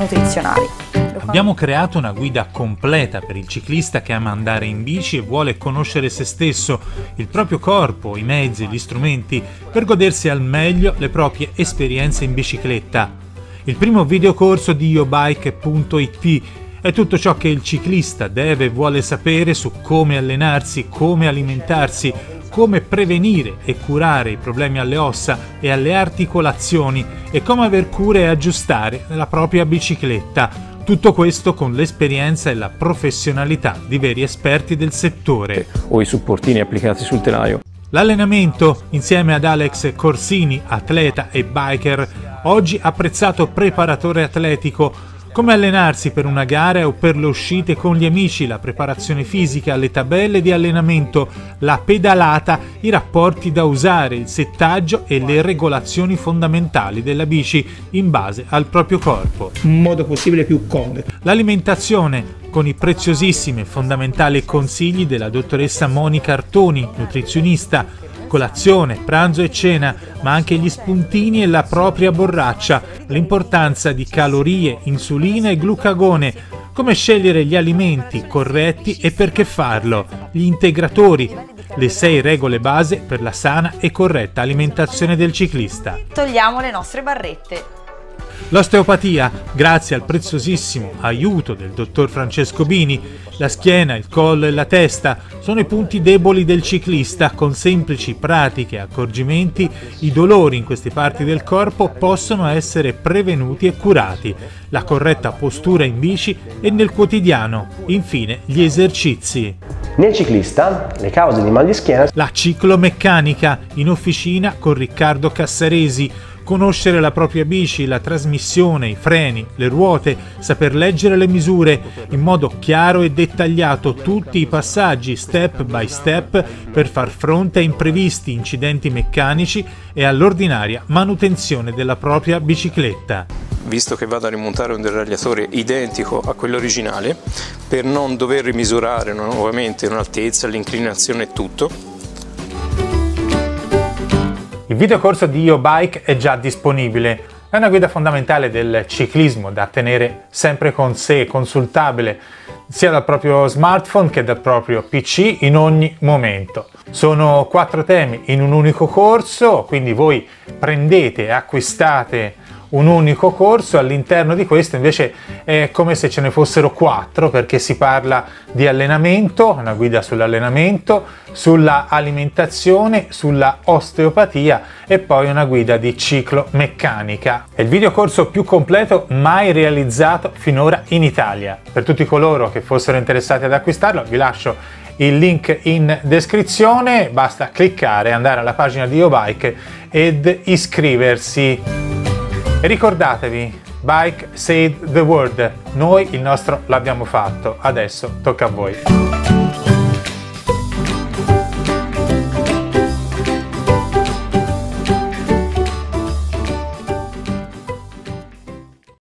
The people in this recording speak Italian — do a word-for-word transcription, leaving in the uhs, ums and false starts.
nutrizionali. Abbiamo creato una guida completa per il ciclista che ama andare in bici e vuole conoscere se stesso, il proprio corpo, i mezzi, gli strumenti, per godersi al meglio le proprie esperienze in bicicletta. Il primo videocorso di iobike punto it è tutto ciò che il ciclista deve e vuole sapere su come allenarsi, come alimentarsi, come prevenire e curare i problemi alle ossa e alle articolazioni e come aver cura e aggiustare la propria bicicletta. Tutto questo con l'esperienza e la professionalità di veri esperti del settore. O i supportini applicati sul telaio. L'allenamento, insieme ad Alex Corsini, atleta e biker, oggi apprezzato preparatore atletico. Come allenarsi per una gara o per le uscite con gli amici, la preparazione fisica, le tabelle di allenamento, la pedalata, i rapporti da usare, il settaggio e le regolazioni fondamentali della bici in base al proprio corpo. In modo possibile più comodo. L'alimentazione, con i preziosissimi e fondamentali consigli della dottoressa Monica Artoni, nutrizionista, colazione, pranzo e cena, ma anche gli spuntini e la propria borraccia, l'importanza di calorie, insulina e glucagone, come scegliere gli alimenti corretti e perché farlo, gli integratori, le sei regole base per la sana e corretta alimentazione del ciclista. Togliamo le nostre barrette. L'osteopatia, grazie al preziosissimo aiuto del dottor Francesco Bini, la schiena, il collo e la testa sono i punti deboli del ciclista. Con semplici pratiche e accorgimenti i dolori in queste parti del corpo possono essere prevenuti e curati. La corretta postura in bici e nel quotidiano. Infine gli esercizi. Nel ciclista le cause di mal di schiena. La ciclomeccanica in officina con Riccardo Cassaresi. Conoscere la propria bici, la trasmissione, i freni, le ruote, saper leggere le misure in modo chiaro e dettagliato, tutti i passaggi step by step per far fronte a imprevisti, incidenti meccanici e all'ordinaria manutenzione della propria bicicletta. Visto che vado a rimontare un deragliatore identico a quello originale, per non dover rimisurare nuovamente un'altezza, l'inclinazione e tutto. Il videocorso di iobike è già disponibile, è una guida fondamentale del ciclismo da tenere sempre con sé, consultabile sia dal proprio smartphone che dal proprio P C in ogni momento. Sono quattro temi in un unico corso, quindi voi prendete e acquistate un unico corso, all'interno di questo invece è come se ce ne fossero quattro, perché si parla di allenamento, una guida sull'allenamento, sulla alimentazione, sulla osteopatia e poi una guida di ciclomeccanica. È il videocorso più completo mai realizzato finora in Italia. Per tutti coloro che fossero interessati ad acquistarlo vi lascio il link in descrizione, basta cliccare, andare alla pagina di iobike ed iscriversi. E ricordatevi, Bike Saved the World, noi il nostro l'abbiamo fatto, adesso tocca a voi.